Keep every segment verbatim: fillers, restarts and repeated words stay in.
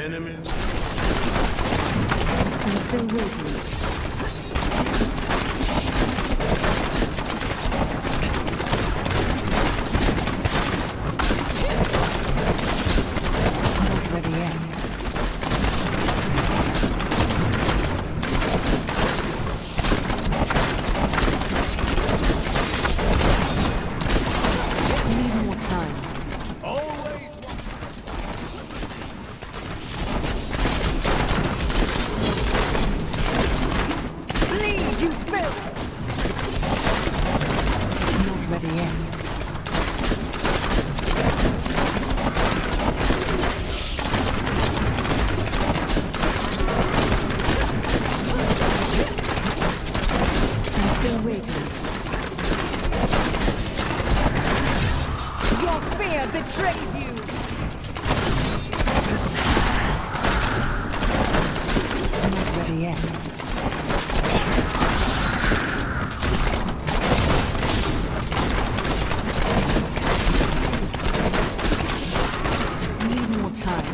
enemies? I'm still waiting. Not ready yet. Need more time. Always Bleed, you filth! Not ready yet. I'm still waiting. Your fear betrays you! Not ready yet. Need more time.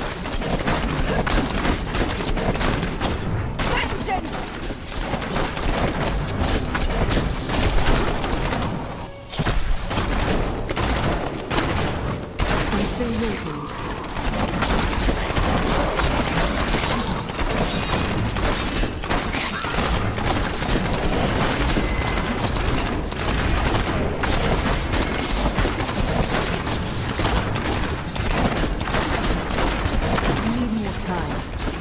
Vengeance! I'm still waiting. Need more time.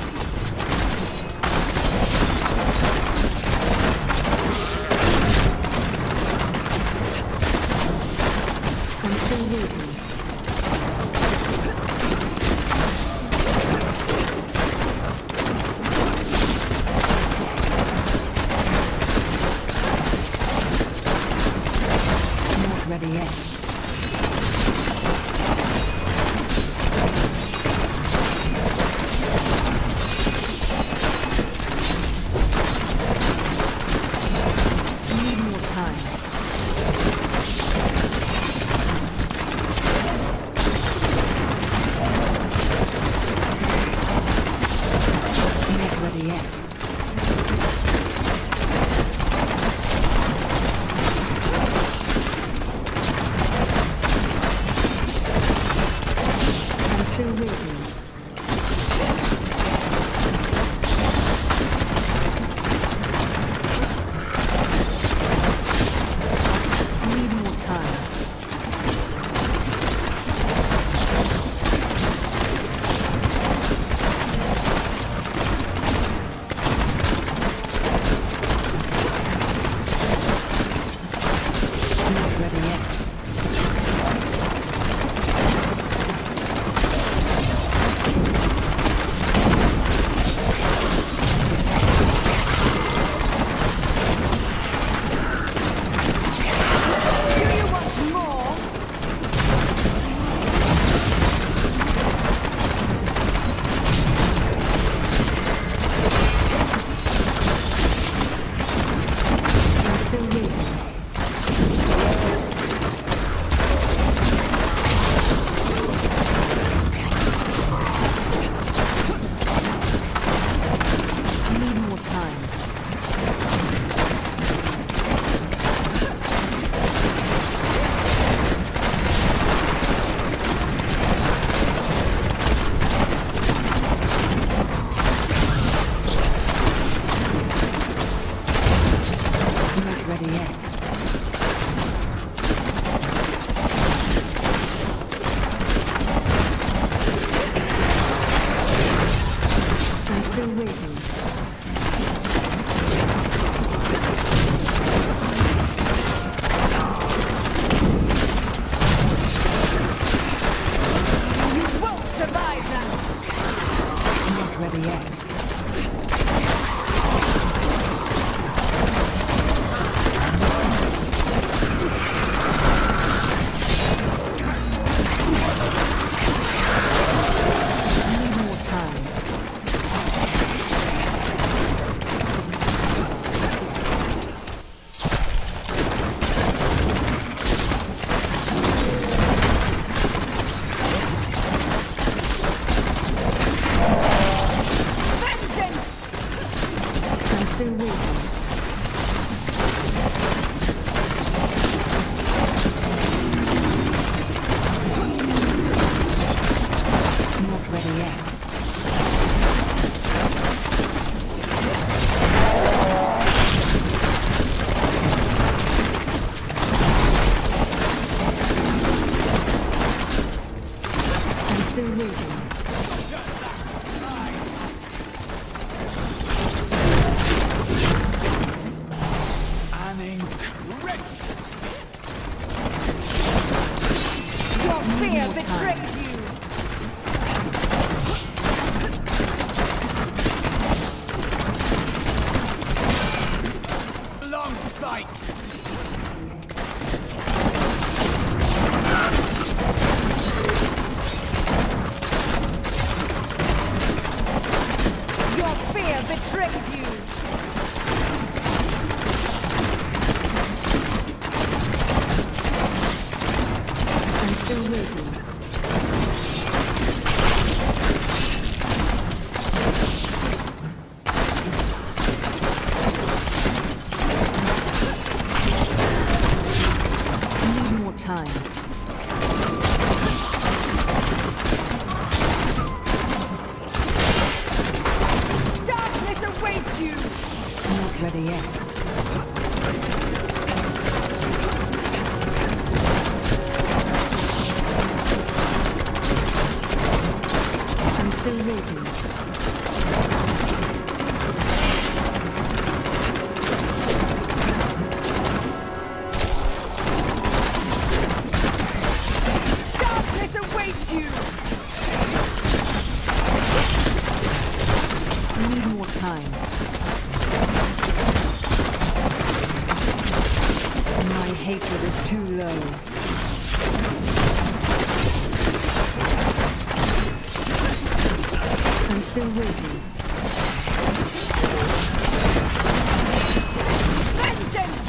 I'm still waiting. Not ready yet. Need more time. still waiting. Your fear betrays you! Long fight! Your fear betrays you! I'm still waiting. I need more time. Darkness awaits you! Not ready yet. I'm still waiting. Darkness awaits you! I need more time. My hatred is too low. I'm still waiting. Vengeance!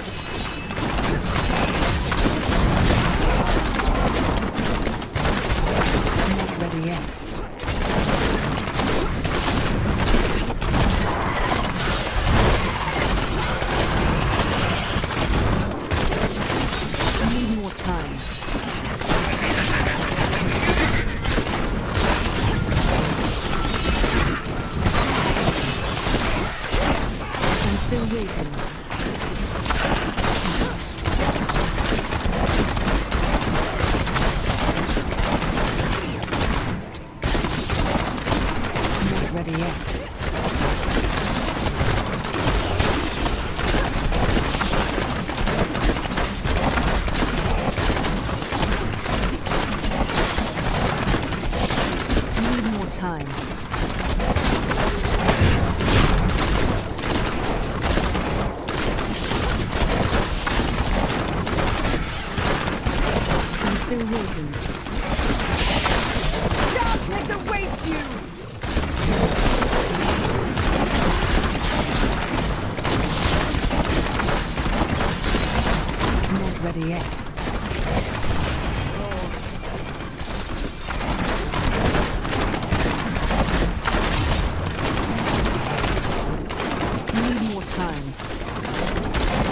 Not ready yet. I need more time. I'm still waiting. Not ready yet. I need more time. I'm still waiting. Darkness awaits you! Not ready yet. I need more time.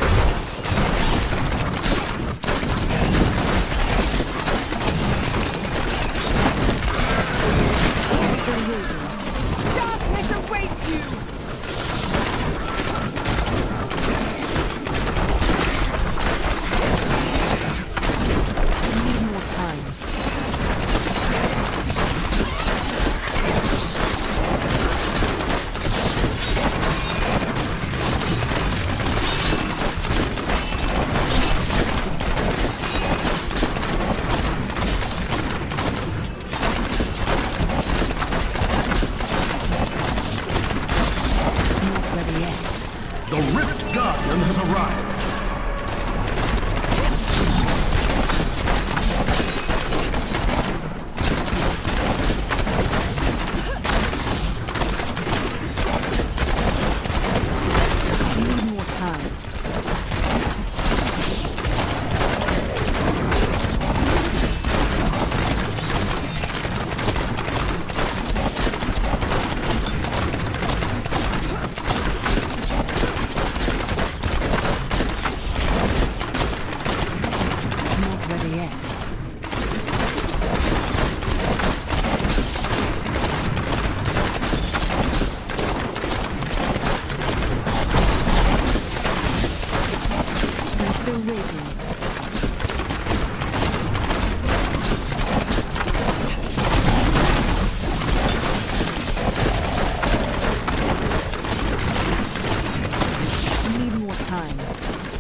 I'm still waiting. Darkness awaits you!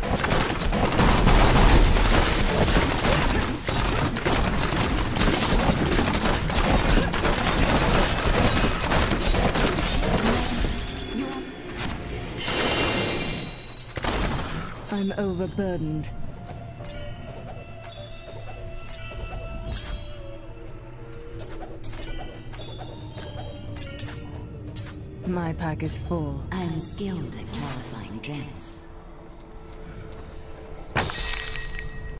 I'm overburdened. My pack is full. I'm skilled at qualifying gems.